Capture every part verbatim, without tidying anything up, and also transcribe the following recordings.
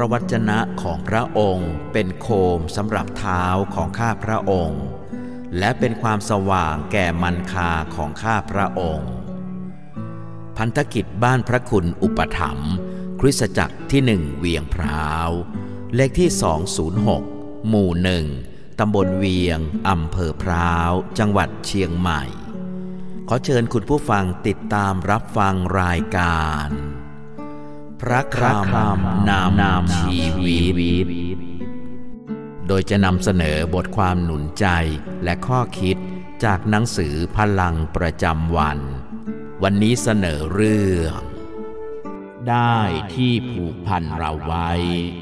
ระวจนะของพระองค์เป็นโคมสำหรับเท้าของข้าพระองค์และเป็นความสว่างแก่มรรคาของข้าพระองค์พันธกิจบ้านพระคุณอุปถัมภ์คริสตจักรที่หนึ่งเวียงพร้าวเลขที่สองศูนย์หกหมู่หนึ่งตำบลเวียงอำเภอพร้าวจังหวัดเชียงใหม่ขอเชิญคุณผู้ฟังติดตามรับฟังรายการพระคำนำชีวิตโดยจะนำเสนอบทความหนุนใจและข้อคิดจากหนังสือพลังประจำวันวันนี้เสนอเรื่องได้ที่ผูกพันเราไว้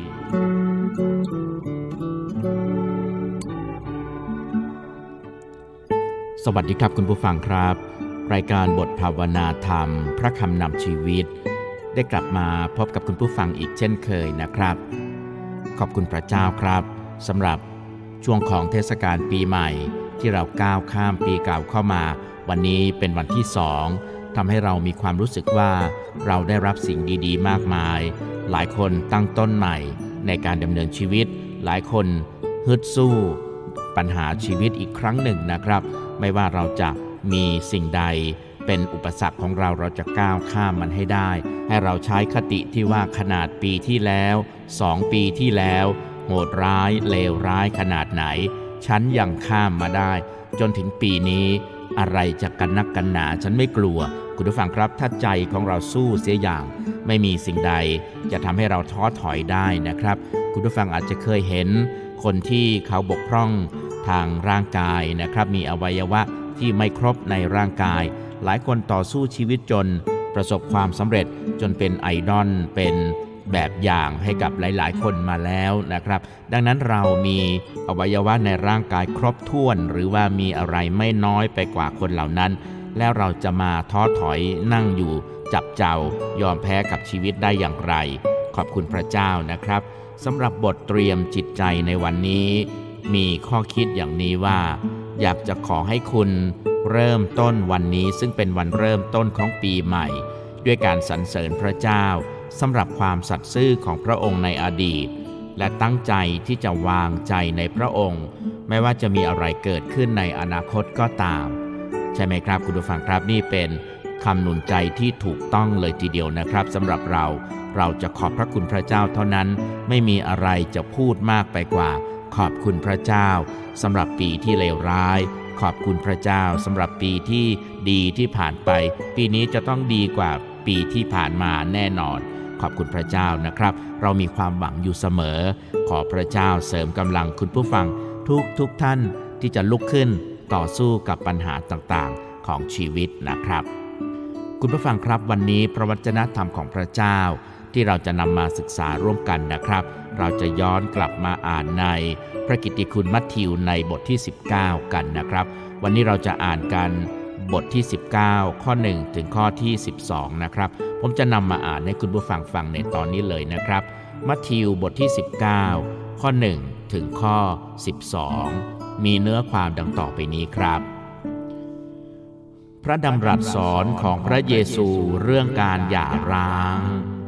สวัสดีครับคุณผู้ฟังครับรายการบทภาวนาธรรมพระคำนำชีวิตได้กลับมาพบกับคุณผู้ฟังอีกเช่นเคยนะครับขอบคุณพระเจ้าครับสำหรับช่วงของเทศกาลปีใหม่ที่เราก้าวข้ามปีเก่าเข้ามาวันนี้เป็นวันที่สองทำให้เรามีความรู้สึกว่าเราได้รับสิ่งดีๆมากมายหลายคนตั้งต้นใหม่ในการดำเนินชีวิตหลายคนฮึดสู้ปัญหาชีวิตอีกครั้งหนึ่งนะครับไม่ว่าเราจะมีสิ่งใดเป็นอุปสรรคของเราเราจะก้าวข้ามมันให้ได้ให้เราใช้คติที่ว่าขนาดปีที่แล้วสองปีที่แล้วโหดร้ายเลวร้ายขนาดไหนฉันยังข้ามมาได้จนถึงปีนี้อะไรจะกันนักกันหนาฉันไม่กลัวคุณผู้ฟังครับถ้าใจของเราสู้เสียอย่างไม่มีสิ่งใดจะทำให้เราท้อถอยได้นะครับคุณผู้ฟังอาจจะเคยเห็นคนที่เขาบกพร่องทางร่างกายนะครับมีอวัยวะที่ไม่ครบในร่างกายหลายคนต่อสู้ชีวิตจนประสบความสำเร็จจนเป็นไอดอลเป็นแบบอย่างให้กับหลายๆคนมาแล้วนะครับดังนั้นเรามีอวัยวะในร่างกายครบถ้วนหรือว่ามีอะไรไม่น้อยไปกว่าคนเหล่านั้นแล้วเราจะมาท้อถอยนั่งอยู่จับเจ้ายอมแพ้กับชีวิตได้อย่างไรขอบคุณพระเจ้านะครับสำหรับบทเตรียมจิตใจในวันนี้มีข้อคิดอย่างนี้ว่าอยากจะขอให้คุณเริ่มต้นวันนี้ซึ่งเป็นวันเริ่มต้นของปีใหม่ด้วยการสรรเสริญพระเจ้าสำหรับความสัตย์ซื่อของพระองค์ในอดีตและตั้งใจที่จะวางใจในพระองค์ไม่ว่าจะมีอะไรเกิดขึ้นในอนาคตก็ตามใช่ไหมครับคุณผู้ฟังครับนี่เป็นคำหนุนใจที่ถูกต้องเลยทีเดียวนะครับสำหรับเราเราจะขอบพระคุณพระเจ้าเท่านั้นไม่มีอะไรจะพูดมากไปกว่าขอบคุณพระเจ้าสำหรับปีที่เลวร้ายขอบคุณพระเจ้าสำหรับปีที่ดีที่ผ่านไปปีนี้จะต้องดีกว่าปีที่ผ่านมาแน่นอนขอบคุณพระเจ้านะครับเรามีความหวังอยู่เสมอขอพระเจ้าเสริมกำลังคุณผู้ฟังทุกทุกท่านที่จะลุกขึ้นต่อสู้กับปัญหาต่างๆของชีวิตนะครับคุณผู้ฟังครับวันนี้พระวจนะธรรมของพระเจ้าที่เราจะนำมาศึกษาร่วมกันนะครับเราจะย้อนกลับมาอ่านในพระกิตติคุณมัทธิวในบทที่สิบเก้ากันนะครับวันนี้เราจะอ่านกันบทที่สิบเก้าข้อหนึ่งถึงข้อที่สิบสองนะครับผมจะนำมาอ่านให้คุณผู้ฟังฟังในตอนนี้เลยนะครับมัทธิวบทที่สิบเก้าข้อหนึ่งถึงข้อสิบสองมีเนื้อความดังต่อไปนี้ครับพระดำรัสสอนของพระเยซูเรื่องการหย่าร้าง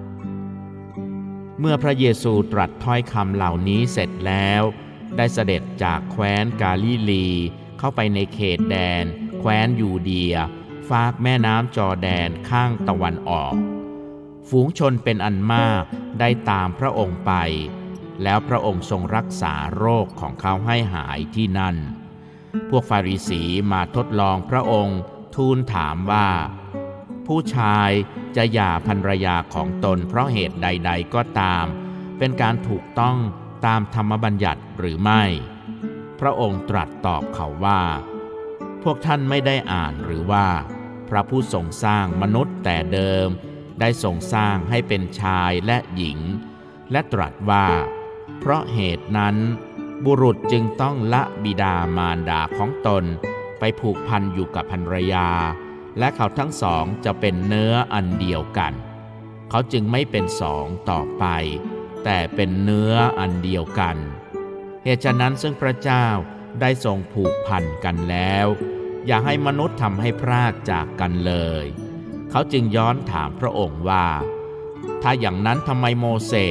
เมื่อพระเยซูตรัสถ้อยคำเหล่านี้เสร็จแล้วได้เสด็จจากแคว้นกาลิลีเข้าไปในเขตแดนแคว้นยูเดียฟากแม่น้ำจอร์แดนข้างตะวันออกฝูงชนเป็นอันมากได้ตามพระองค์ไปแล้วพระองค์ทรงรักษาโรคของเขาให้หายที่นั่นพวกฟาริสีมาทดลองพระองค์ทูลถามว่าผู้ชายจะหย่าภรรยาของตนเพราะเหตุใดๆก็ตามเป็นการถูกต้องตามธรรมบัญญัติหรือไม่พระองค์ตรัสตอบเขาว่าพวกท่านไม่ได้อ่านหรือว่าพระผู้ทรงสร้างมนุษย์แต่เดิมได้ทรงสร้างให้เป็นชายและหญิงและตรัสว่าเพราะเหตุนั้นบุรุษจึงต้องละบิดามารดาของตนไปผูกพันอยู่กับภรรยาและเขาทั้งสองจะเป็นเนื้ออันเดียวกันเขาจึงไม่เป็นสองต่อไปแต่เป็นเนื้ออันเดียวกันเหตุฉะนั้นซึ่งพระเจ้าได้ทรงผูกพันกันแล้วอย่าให้มนุษย์ทำให้พรากจากกันเลยเขาจึงย้อนถามพระองค์ว่าถ้าอย่างนั้นทำไมโมเสส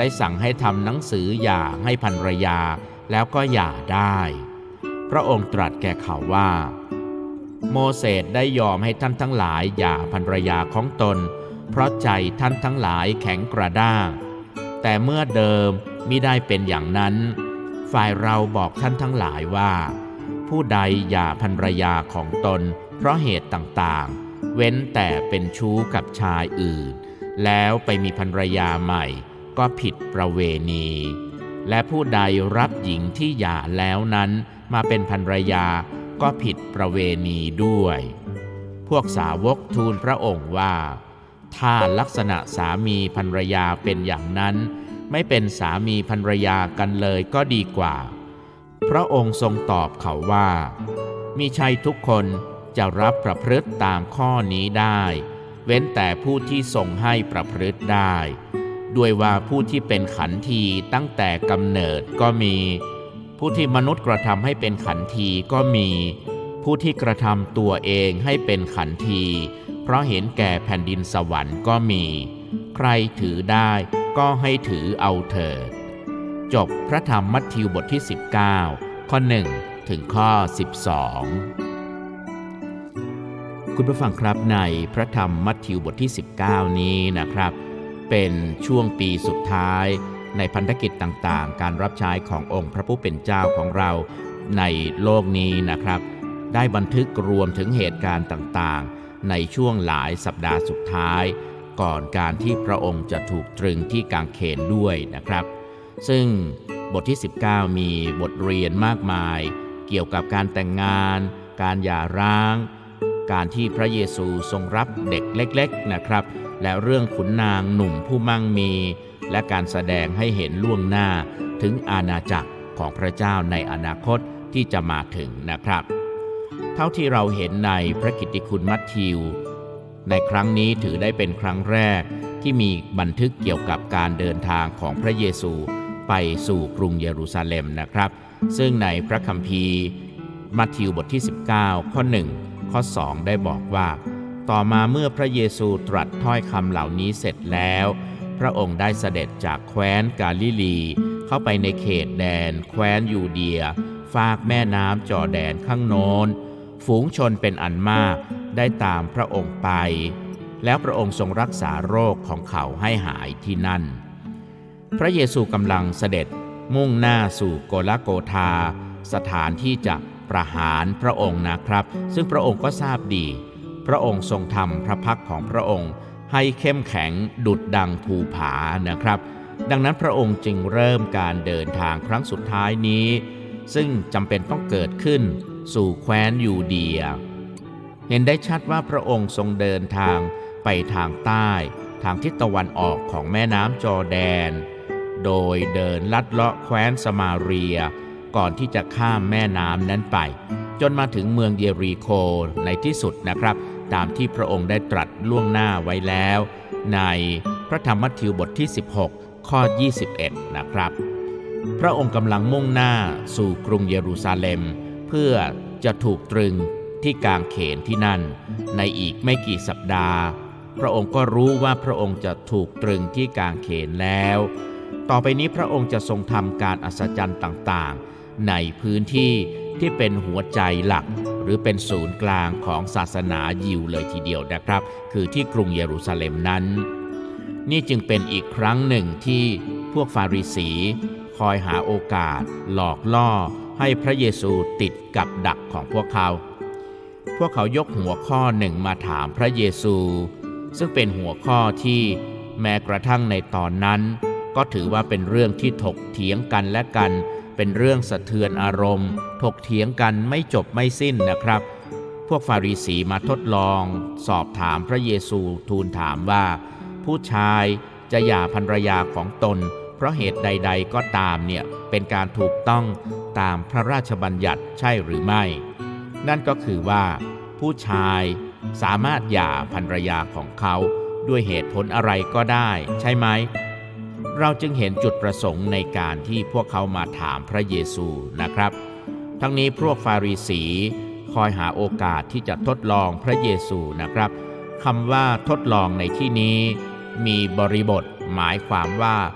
ได้สั่งให้ทำหนังสือหย่าให้ภรรยาแล้วก็หย่าได้พระองค์ตรัสแก่เขาว่าโมเสสได้ยอมให้ท่านทั้งหลายหย่าภรรยาของตนเพราะใจท่านทั้งหลายแข็งกระด้างแต่เมื่อเดิมมิได้เป็นอย่างนั้นฝ่ายเราบอกท่านทั้งหลายว่าผู้ใดหย่าภรรยาของตนเพราะเหตุต่างๆเว้นแต่เป็นชู้กับชายอื่นแล้วไปมีภรรยาใหม่ก็ผิดประเวณีและผู้ใดรับหญิงที่หย่าแล้วนั้นมาเป็นภรรยาก็ผิดประเวณีด้วยพวกสาวกทูลพระองค์ว่าถ้าลักษณะสามีภรรยาเป็นอย่างนั้นไม่เป็นสามีภรรยากันเลยก็ดีกว่าพระองค์ทรงตอบเขาว่ามิใช่ทุกคนจะรับประพฤติตามข้อนี้ได้เว้นแต่ผู้ที่ทรงให้ประพฤติได้ด้วยว่าผู้ที่เป็นขันทีตั้งแต่กำเนิดก็มีผู้ที่มนุษย์กระทำให้เป็นขันทีก็มีผู้ที่กระทำตัวเองให้เป็นขันทีเพราะเห็นแก่แผ่นดินสวรรค์ก็มีใครถือได้ก็ให้ถือเอาเถิดจบพระธรรมมัทธิวบทที่สิบเก้าข้อหนึ่งถึงข้อสิบสองคุณผู้ฟังครับในพระธรรมมัทธิวบทที่สิบเก้านี้นะครับเป็นช่วงปีสุดท้ายในพันธกิจต่างๆการรับใช้ขององค์พระผู้เป็นเจ้าของเราในโลกนี้นะครับได้บันทึกรวมถึงเหตุการณ์ต่างๆในช่วงหลายสัปดาห์สุดท้ายก่อนการที่พระองค์จะถูกตรึงที่กางเขนด้วยนะครับซึ่งบทที่สิบเก้ามีบทเรียนมากมายเกี่ยวกับการแต่งงานการหย่าร้างการที่พระเยซูทรงรับเด็กเล็กๆนะครับและเรื่องขุนนางหนุ่มผู้มั่งมีและการแสดงให้เห็นล่วงหน้าถึงอาณาจักรของพระเจ้าในอนาคตที่จะมาถึงนะครับเท่าที่เราเห็นในพระกิตติคุณมัทธิวในครั้งนี้ถือได้เป็นครั้งแรกที่มีบันทึกเกี่ยวกับการเดินทางของพระเยซูไปสู่กรุงเยรูซาเล็มนะครับซึ่งในพระคัมภีร์มัทธิวบทที่สิบเก้าข้อหนึ่งข้อสองได้บอกว่าต่อมาเมื่อพระเยซูตรัสถ้อยคำเหล่านี้เสร็จแล้วพระองค์ได้เสด็จจากแคว้นกาลิลีเข้าไปในเขตแดนแคว้นยูเดียฟากแม่น้ำจอร์แดนข้างโน้นฝูงชนเป็นอันมากได้ตามพระองค์ไปแล้วพระองค์ทรงรักษาโรคของเขาให้หายที่นั่นพระเยซูกำลังเสด็จมุ่งหน้าสู่โกลโกธาสถานที่จะประหารพระองค์นะครับซึ่งพระองค์ก็ทราบดีพระองค์ทรงทำพระพักของพระองค์ให้เข้มแข็งดุจดังภูผานะครับดังนั้นพระองค์จึงเริ่มการเดินทางครั้งสุดท้ายนี้ซึ่งจำเป็นต้องเกิดขึ้นสู่แคว้นยูเดียเห็นได้ชัดว่าพระองค์ทรงเดินทางไปทางใต้ทางทิศตะวันออกของแม่น้ำจอร์แดนโดยเดินลัดเลาะแคว้นสมาเรียก่อนที่จะข้ามแม่น้ำนั้นไปจนมาถึงเมืองเยริโคในที่สุดนะครับตามที่พระองค์ได้ตรัสล่วงหน้าไว้แล้วในพระธรรมมัทธิวบทที่สิบหกข้อยี่สิบเอ็ดนะครับพระองค์กำลังมุ่งหน้าสู่กรุงเยรูซาเล็มเพื่อจะถูกตรึงที่กางเขนที่นั่นในอีกไม่กี่สัปดาห์พระองค์ก็รู้ว่าพระองค์จะถูกตรึงที่กางเขนแล้วต่อไปนี้พระองค์จะทรงทำการอัศจรรย์ต่างๆในพื้นที่ที่เป็นหัวใจหลักหรือเป็นศูนย์กลางของศาสนายิวเลยทีเดียวนะครับคือที่กรุงเยรูซาเล็มนั้นนี่จึงเป็นอีกครั้งหนึ่งที่พวกฟาริสีคอยหาโอกาสหลอกล่อให้พระเยซูติดกับดักของพวกเขาพวกเขายกหัวข้อหนึ่งมาถามพระเยซูซึ่งเป็นหัวข้อที่แม้กระทั่งในตอนนั้นก็ถือว่าเป็นเรื่องที่ถกเถียงกันและกันเป็นเรื่องสะเทือนอารมณ์ถกเถียงกันไม่จบไม่สิ้นนะครับพวกฟาริสีมาทดลองสอบถามพระเยซูทูลถามว่าผู้ชายจะหย่าภรรยาของตนเพราะเหตุใดๆก็ตามเนี่ยเป็นการถูกต้องตามพระราชบัญญัติใช่หรือไม่นั่นก็คือว่าผู้ชายสามารถหย่าภรรยาของเขาด้วยเหตุผลอะไรก็ได้ใช่ไหมเราจึงเห็นจุดประสงค์ในการที่พวกเขามาถามพระเยซูนะครับทั้งนี้พวกฟาริสีคอยหาโอกาสที่จะทดลองพระเยซูนะครับคำว่าทดลองในที่นี้มีบริบทหมายความว่า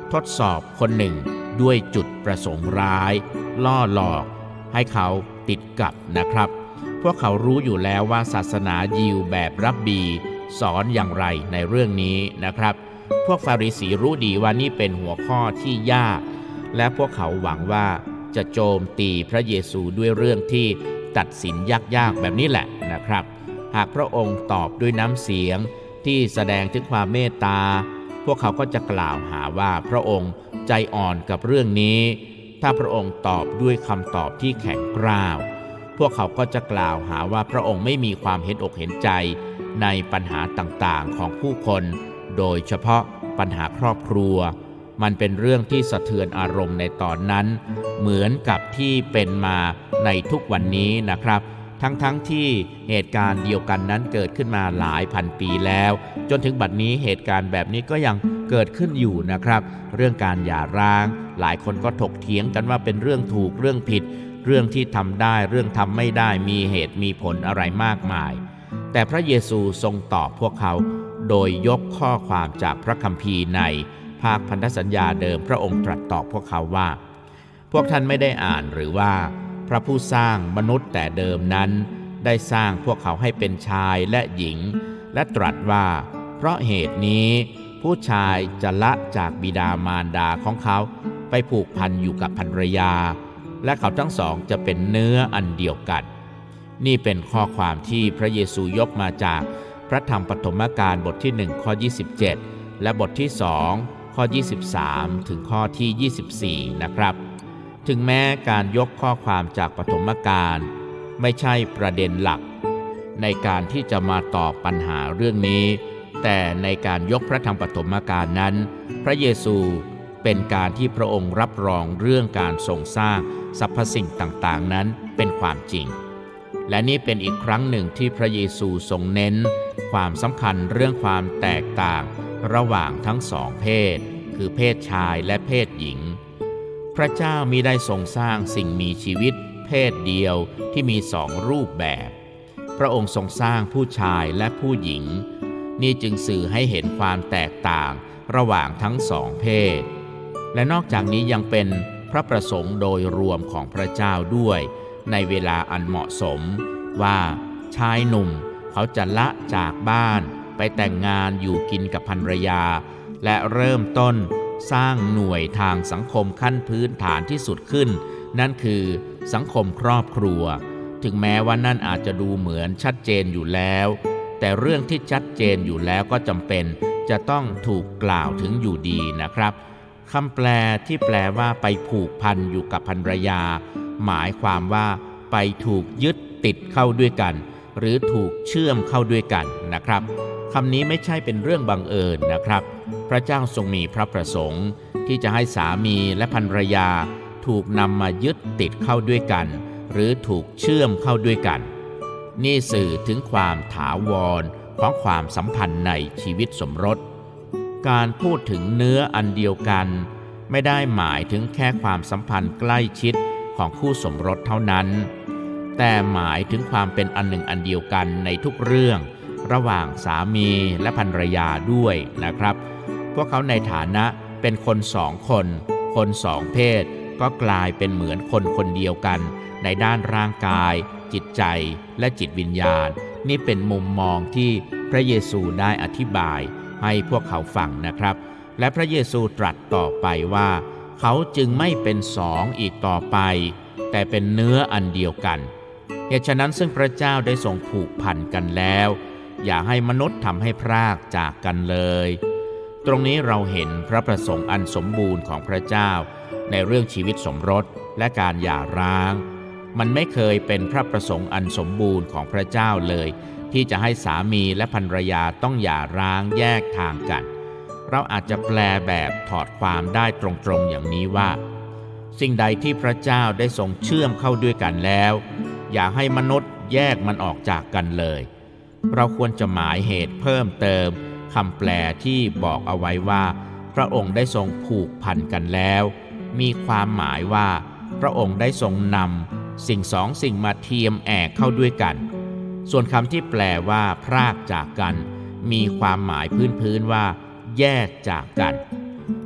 ทดสอบคนหนึ่งด้วยจุดประสงค์ร้ายล่อหลอกให้เขาติดกับนะครับพวกเขารู้อยู่แล้วว่าศาสนายิวแบบรับบีสอนอย่างไรในเรื่องนี้นะครับพวกฟาริสีรู้ดีว่านี่เป็นหัวข้อที่ยากและพวกเขาหวังว่าจะโจมตีพระเยซูด้วยเรื่องที่ตัดสินยากๆแบบนี้แหละนะครับหากพระองค์ตอบด้วยน้ำเสียงที่แสดงถึงความเมตตาพวกเขาก็จะกล่าวหาว่าพระองค์ใจอ่อนกับเรื่องนี้ถ้าพระองค์ตอบด้วยคำตอบที่แข็งกร้าวพวกเขาก็จะกล่าวหาว่าพระองค์ไม่มีความเห็นอกเห็นใจในปัญหาต่างๆของผู้คนโดยเฉพาะปัญหาครอบครัวมันเป็นเรื่องที่สะเทือนอารมณ์ในตอนนั้นเหมือนกับที่เป็นมาในทุกวันนี้นะครับทั้งๆ ท, ที่เหตุการณ์เดียวกันนั้นเกิดขึ้นมาหลายพันปีแล้วจนถึงบัดนี้เหตุการณ์แบบนี้ก็ยังเกิดขึ้นอยู่นะครับเรื่องการหย่าร้างหลายคนก็ถกเถียงกันว่าเป็นเรื่องถูกเรื่องผิดเรื่องที่ทำได้เรื่องทำไม่ได้มีเหตุมีผลอะไรมากมายแต่พระเยซูทรงตอบพวกเขาโดยยกข้อความจากพระคัมภีร์ในภาคพันธสัญญาเดิมพระองค์ตรัสตอบพวกเขาว่าพวกท่านไม่ได้อ่านหรือว่าพระผู้สร้างมนุษย์แต่เดิมนั้นได้สร้างพวกเขาให้เป็นชายและหญิงและตรัสว่าเพราะเหตุนี้ผู้ชายจะละจากบิดามารดาของเขาไปผูกพันอยู่กับภรรยาและเขาทั้งสองจะเป็นเนื้ออันเดียวกันนี่เป็นข้อความที่พระเยซูยกมาจากพระธรรมปฐมกาลบทที่หนึ่งข้อยี่สิบเจ็ดและบทที่สองข้อยี่สิบสามถึงข้อที่ยี่สิบสี่นะครับถึงแม้การยกข้อความจากปฐมกาลไม่ใช่ประเด็นหลักในการที่จะมาตอบปัญหาเรื่องนี้แต่ในการยกพระธรรมปฐมกาลนั้นพระเยซูเป็นการที่พระองค์รับรองเรื่องการทรงสร้างสรรพสิ่งต่างๆนั้นเป็นความจริงและนี่เป็นอีกครั้งหนึ่งที่พระเยซูทรงเน้นความสำคัญเรื่องความแตกต่างระหว่างทั้งสองเพศคือเพศชายและเพศหญิงพระเจ้ามิได้ทรงสร้างสิ่งมีชีวิตเพศเดียวที่มีสองรูปแบบพระองค์ทรงสร้างผู้ชายและผู้หญิงนี่จึงสื่อให้เห็นความแตกต่างระหว่างทั้งสองเพศและนอกจากนี้ยังเป็นพระประสงค์โดยรวมของพระเจ้าด้วยในเวลาอันเหมาะสมว่าชายหนุ่มเขาจะละจากบ้านไปแต่งงานอยู่กินกับภรรยาและเริ่มต้นสร้างหน่วยทางสังคมขั้นพื้นฐานที่สุดขึ้นนั่นคือสังคมครอบครัวถึงแม้ว่านั่นอาจจะดูเหมือนชัดเจนอยู่แล้วแต่เรื่องที่ชัดเจนอยู่แล้วก็จำเป็นจะต้องถูกกล่าวถึงอยู่ดีนะครับคำแปลที่แปลว่าไปผูกพันอยู่กับภรรยาหมายความว่าไปถูกยึดติดเข้าด้วยกันหรือถูกเชื่อมเข้าด้วยกันนะครับคำนี้ไม่ใช่เป็นเรื่องบังเอิญนะครับพระเจ้าทรงมีพระประสงค์ที่จะให้สามีและภรรยาถูกนำมายึดติดเข้าด้วยกันหรือถูกเชื่อมเข้าด้วยกันนี่สื่อถึงความถาวรของความสัมพันธ์ในชีวิตสมรสการพูดถึงเนื้ออันเดียวกันไม่ได้หมายถึงแค่ความสัมพันธ์ใกล้ชิดของคู่สมรสเท่านั้นแต่หมายถึงความเป็นอันหนึ่งอันเดียวกันในทุกเรื่องระหว่างสามีและภรรยาด้วยนะครับพวกเขาในฐานะเป็นคนสองคนคนสองเพศก็กลายเป็นเหมือนคนคนเดียวกันในด้านร่างกายจิตใจและจิตวิญญาณนี่เป็นมุมมองที่พระเยซูได้อธิบายให้พวกเขาฟังนะครับและพระเยซูตรัสต่อไปว่าเขาจึงไม่เป็นสองอีกต่อไปแต่เป็นเนื้ออันเดียวกันเหตุฉะนั้นซึ่งพระเจ้าได้ทรงผูกพันกันแล้วอย่าให้มนุษย์ทำให้พรากจากกันเลยตรงนี้เราเห็นพระประสงค์อันสมบูรณ์ของพระเจ้าในเรื่องชีวิตสมรสและการหย่าร้างมันไม่เคยเป็นพระประสงค์อันสมบูรณ์ของพระเจ้าเลยที่จะให้สามีและภรรยาต้องหย่าร้างแยกทางกันเราอาจจะแปลแบบถอดความได้ตรงๆอย่างนี้ว่าสิ่งใดที่พระเจ้าได้ทรงเชื่อมเข้าด้วยกันแล้วอย่าให้มนุษย์แยกมันออกจากกันเลยเราควรจะหมายเหตุเพิ่มเติมคำแปลที่บอกเอาไว้ว่าพระองค์ได้ทรงผูกพันกันแล้วมีความหมายว่าพระองค์ได้ทรงนำสิ่งสองสิ่งมาเทียมแอกเข้าด้วยกันส่วนคำที่แปลว่าพรากจากกันมีความหมายพื้นๆว่าแยกจากกัน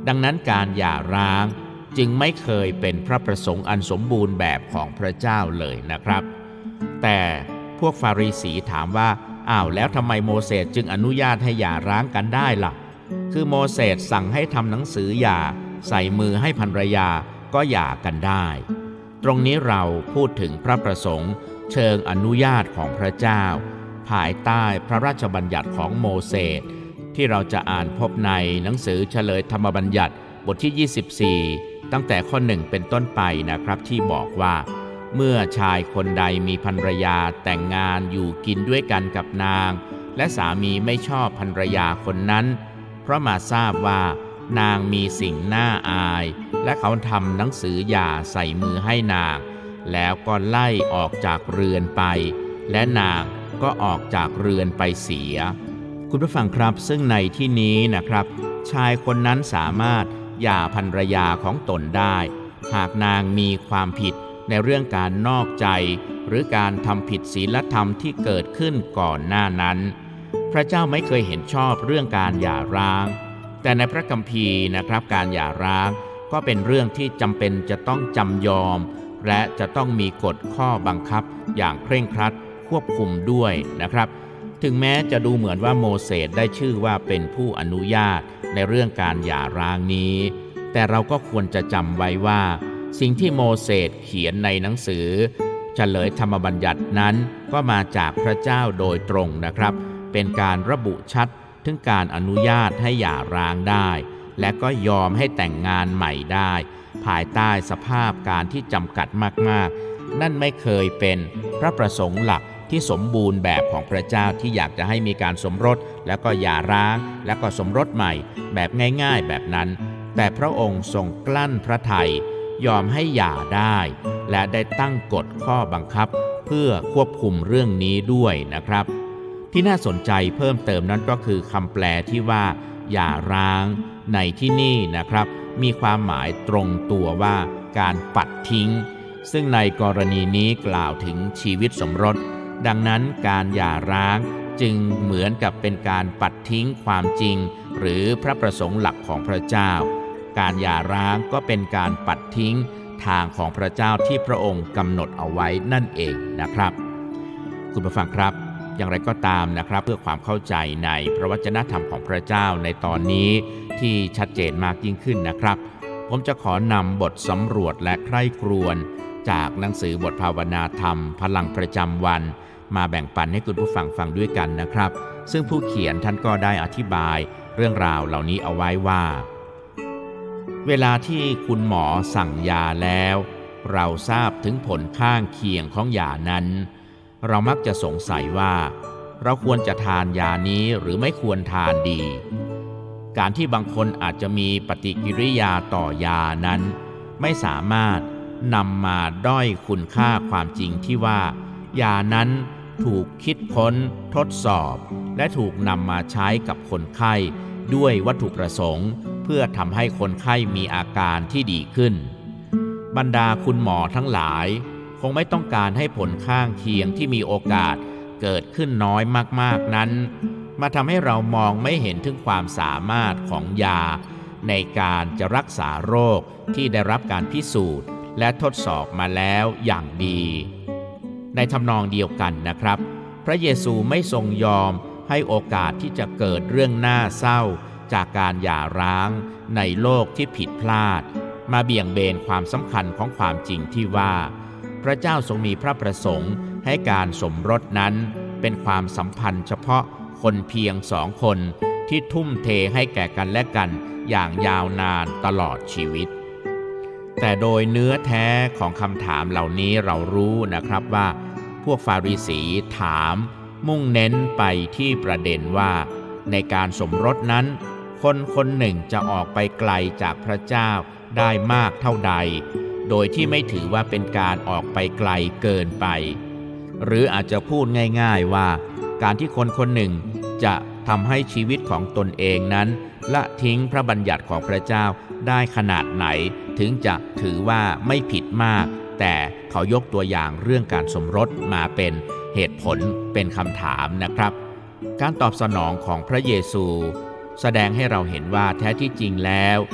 ดังนั้นการหย่าร้างจึงไม่เคยเป็นพระประสงค์อันสมบูรณ์แบบของพระเจ้าเลยนะครับแต่พวกฟาริสีถามว่าอ้าวแล้วทำไมโมเสสจึงอนุญาตให้หย่าร้างกันได้ล่ะคือโมเสสสั่งให้ทำหนังสือหย่าใส่มือให้ภรรยาก็หย่ากันได้ตรงนี้เราพูดถึงพระประสงค์เชิงอนุญาตของพระเจ้าภายใต้พระราชบัญญัติของโมเสสที่เราจะอ่านพบในหนังสือเฉลยธรรมบัญญัติบทที่ยี่สิบสี่ตั้งแต่ข้อหนึ่งเป็นต้นไปนะครับที่บอกว่าเมื่อชายคนใดมีภรรยาแต่งงานอยู่กินด้วยกันกับนางและสามีไม่ชอบภรรยาคนนั้นเพราะมาทราบว่านางมีสิ่งน่าอายและเขาทำหนังสือหย่าใส่มือให้นางแล้วก็ไล่ออกจากเรือนไปและนางก็ออกจากเรือนไปเสียคุณผู้ฟังครับซึ่งในที่นี้นะครับชายคนนั้นสามารถหย่าภรรยาของตนได้หากนางมีความผิดในเรื่องการนอกใจหรือการทำผิดศีลธรรมที่เกิดขึ้นก่อนหน้านั้นพระเจ้าไม่เคยเห็นชอบเรื่องการหย่าร้างแต่ในพระคัมภีร์นะครับการหย่าร้างก็เป็นเรื่องที่จำเป็นจะต้องจำยอมและจะต้องมีกฎข้อบังคับอย่างเคร่งครัดควบคุมด้วยนะครับถึงแม้จะดูเหมือนว่าโมเสสได้ชื่อว่าเป็นผู้อนุญาตในเรื่องการหย่าร้างนี้แต่เราก็ควรจะจำไว้ว่าสิ่งที่โมเสสเขียนในหนังสือเฉลยธรรมบัญญัตินั้นก็มาจากพระเจ้าโดยตรงนะครับเป็นการระบุชัดถึงการอนุญาตให้หย่าร้างได้และก็ยอมให้แต่งงานใหม่ได้ภายใต้สภาพการที่จำกัดมากๆนั่นไม่เคยเป็นพระประสงค์หลักที่สมบูรณ์แบบของพระเจ้าที่อยากจะให้มีการสมรสแล้วก็หย่าร้างแล้วก็สมรสใหม่แบบง่ายๆแบบนั้นแต่พระองค์ทรงกลั้นพระทัยยอมให้หย่าได้และได้ตั้งกฎข้อบังคับเพื่อควบคุมเรื่องนี้ด้วยนะครับที่น่าสนใจเพิ่มเติมนั้นก็คือคำแปลที่ว่าหย่าร้างในที่นี่นะครับมีความหมายตรงตัวว่าการปัดทิ้งซึ่งในกรณีนี้กล่าวถึงชีวิตสมรสดังนั้นการหย่าร้างจึงเหมือนกับเป็นการปัดทิ้งความจริงหรือพระประสงค์หลักของพระเจ้าการหย่าร้างก็เป็นการปัดทิ้งทางของพระเจ้าที่พระองค์กำหนดเอาไว้นั่นเองนะครับคุณผู้ฟังครับอย่างไรก็ตามนะครับเพื่อความเข้าใจในพระวจนะธรรมของพระเจ้าในตอนนี้ที่ชัดเจนมากยิ่งขึ้นนะครับผมจะขอนำบทสำรวจและใคร่ครวญจากหนังสือบทภาวนาธรรมพลังประจำวันมาแบ่งปันให้คุณผู้ฟังฟังด้วยกันนะครับซึ่งผู้เขียนท่านก็ได้อธิบายเรื่องราวเหล่านี้เอาไว้ว่าเวลาที่คุณหมอสั่งยาแล้วเราทราบถึงผลข้างเคียงของยานั้นเรามักจะสงสัยว่าเราควรจะทานยานี้หรือไม่ควรทานดีการที่บางคนอาจจะมีปฏิกิริยาต่อยานั้นไม่สามารถนำมาด้อยคุณค่าความจริงที่ว่ายานั้นถูกคิดค้นทดสอบและถูกนำมาใช้กับคนไข้ด้วยวัตถุประสงค์เพื่อทำให้คนไข้มีอาการที่ดีขึ้นบรรดาคุณหมอทั้งหลายคงไม่ต้องการให้ผลข้างเคียงที่มีโอกาสเกิดขึ้นน้อยมากๆนั้นมาทำให้เรามองไม่เห็นถึงความสามารถของยาในการจะรักษาโรคที่ได้รับการพิสูจน์และทดสอบมาแล้วอย่างดีในทำนองเดียวกันนะครับพระเยซูไม่ทรงยอมให้โอกาสที่จะเกิดเรื่องน่าเศร้าจากการหย่าร้างในโลกที่ผิดพลาดมาเบี่ยงเบนความสำคัญของความจริงที่ว่าพระเจ้าทรงมีพระประสงค์ให้การสมรสนั้นเป็นความสัมพันธ์เฉพาะคนเพียงสองคนที่ทุ่มเทให้แก่กันและกันอย่างยาวนานตลอดชีวิตแต่โดยเนื้อแท้ของคำถามเหล่านี้เรารู้นะครับว่าพวกฟาริสีถามมุ่งเน้นไปที่ประเด็นว่าในการสมรสนั้นคนคนหนึ่งจะออกไปไกลจากพระเจ้าได้มากเท่าใดโดยที่ไม่ถือว่าเป็นการออกไปไกลเกินไปหรืออาจจะพูดง่ายๆว่าการที่คนคนหนึ่งจะทำให้ชีวิตของตนเองนั้นละทิ้งพระบัญญัติของพระเจ้าได้ขนาดไหนถึงจะถือว่าไม่ผิดมากแต่เขายกตัวอย่างเรื่องการสมรสมาเป็นเหตุผลเป็นคำถามนะครับการตอบสนองของพระเยซูแสดงให้เราเห็นว่าแท้ที่จริงแล้ว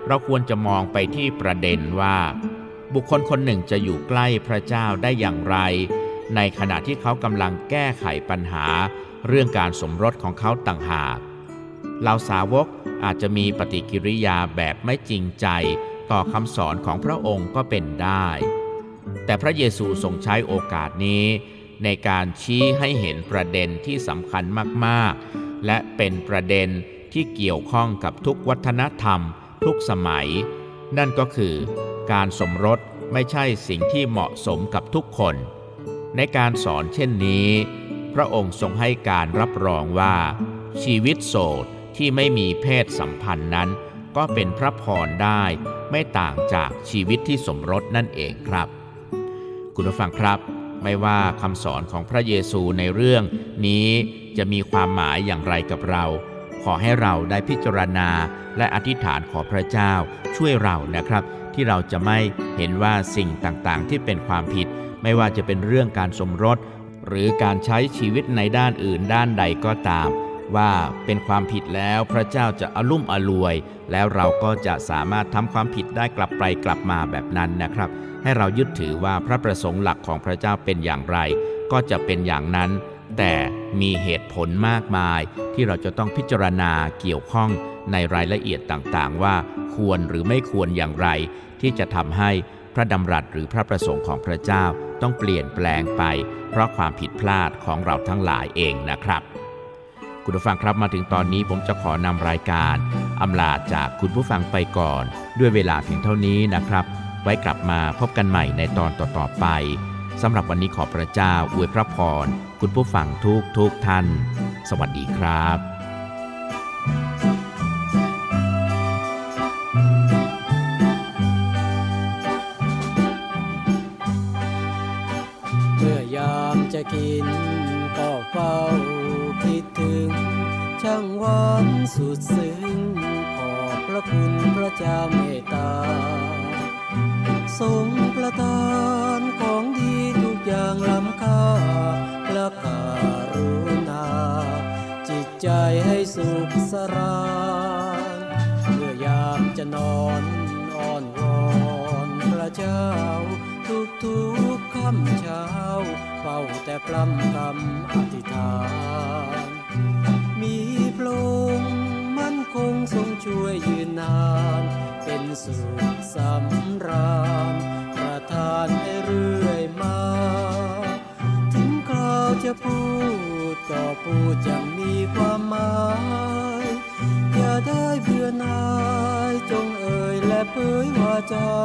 เราควรจะมองไปที่ประเด็นว่าบุคคลคนหนึ่งจะอยู่ใกล้พระเจ้าได้อย่างไรในขณะที่เขากำลังแก้ไขปัญหาเรื่องการสมรสของเขาต่างหากเหล่าสาวกอาจจะมีปฏิกิริยาแบบไม่จริงใจต่อคำสอนของพระองค์ก็เป็นได้แต่พระเยซูทรงใช้โอกาสนี้ในการชี้ให้เห็นประเด็นที่สำคัญมากๆและเป็นประเด็นที่เกี่ยวข้องกับทุกวัฒนธรรมทุกสมัยนั่นก็คือการสมรสไม่ใช่สิ่งที่เหมาะสมกับทุกคนในการสอนเช่นนี้พระองค์ทรงให้การรับรองว่าชีวิตโสดที่ไม่มีเพศสัมพันธ์นั้นก็เป็นพระพรได้ไม่ต่างจากชีวิตที่สมรสนั่นเองครับคุณผู้ฟังครับไม่ว่าคำสอนของพระเยซูในเรื่องนี้จะมีความหมายอย่างไรกับเราขอให้เราได้พิจารณาและอธิษฐานขอพระเจ้าช่วยเรานะครับที่เราจะไม่เห็นว่าสิ่งต่างๆที่เป็นความผิดไม่ว่าจะเป็นเรื่องการสมรสหรือการใช้ชีวิตในด้านอื่นด้านใดก็ตามว่าเป็นความผิดแล้วพระเจ้าจะอลุ่มอลวยแล้วเราก็จะสามารถทำความผิดได้กลับไปกลับมาแบบนั้นนะครับให้เรายึดถือว่าพระประสงค์หลักของพระเจ้าเป็นอย่างไรก็จะเป็นอย่างนั้นแต่มีเหตุผลมากมายที่เราจะต้องพิจารณาเกี่ยวข้องในรายละเอียดต่างๆว่าควรหรือไม่ควรอย่างไรที่จะทำให้พระดำรัสหรือพระประสงค์ของพระเจ้าต้องเปลี่ยนแปลงไปเพราะความผิดพลาดของเราทั้งหลายเองนะครับคุณผู้ฟังครับมาถึงตอนนี้ผมจะขอนำรายการอำลาจากคุณผู้ฟังไปก่อนด้วยเวลาเพียงเท่านี้นะครับไว้กลับมาพบกันใหม่ในตอนต่อๆไปสำหรับวันนี้ขอพระเจ้าอวยพระพรคุณผู้ฟังทุกทุกท่านสวัสดีครับเมื่อยามจะกินก็เฝ้าคิดถึงช่างหวานสุดซึ้งขอบพระคุณพระเจ้าเมตตาทรงประทานของดีทุกอย่างล้ำค่าและการุณาจิตใจให้สุขสราญเมื่อยามจะนอนอ้อนวอนพระเจ้าทุกๆค่ำเช้าเฝ้าแต่พร่ำคำอธิษฐานมีพระองค์มั่นคงทรงช่วยยืนนานเป็นสุขสำราญประทานให้เรื่อยมาถึงคราวจะพูดก็พูดอย่างมีความหมายอย่าได้เบื่อหน่ายจงเอ่ยและเผยวาจา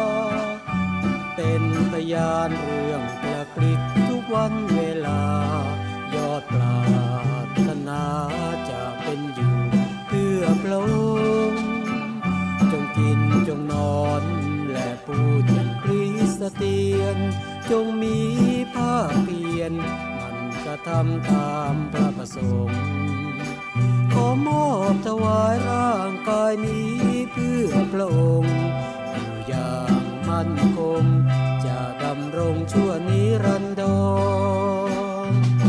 เป็นพยานเรื่องประพฤติทุกวันเวลายอดปรารถนาจะเป็นอยู่เพื่อพระองค์จงกินจงนอนและพูดอย่างคริสเตียนจงมีภาคเพียรมันกระทำตามพระประสงค์ขอมอบถวายร่างกายนี้เพื่อพระองค์อยู่อย่างมั่นคงจะดำรงชั่วนิรันดร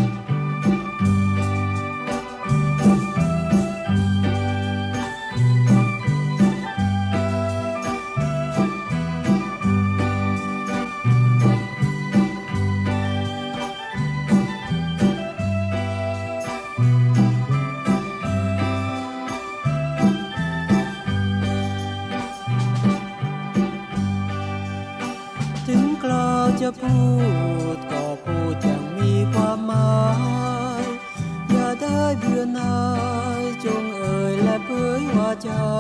จะพูดก็พูดอย่างมีความหมายอย่าได้เบื่อหน่ายจงเอ่ยและเผยวาจา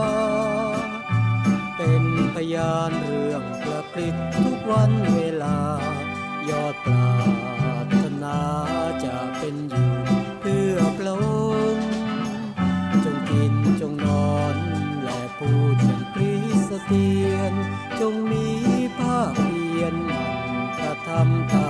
เป็นพยานเรื่องประพฤติทุกวันเวลายอดปรารถนาจะเป็นอยู่เพื่อพระองค์จงกินจงนอนและพูดอย่างคริสเตียนจงมีภาคเพียรทำต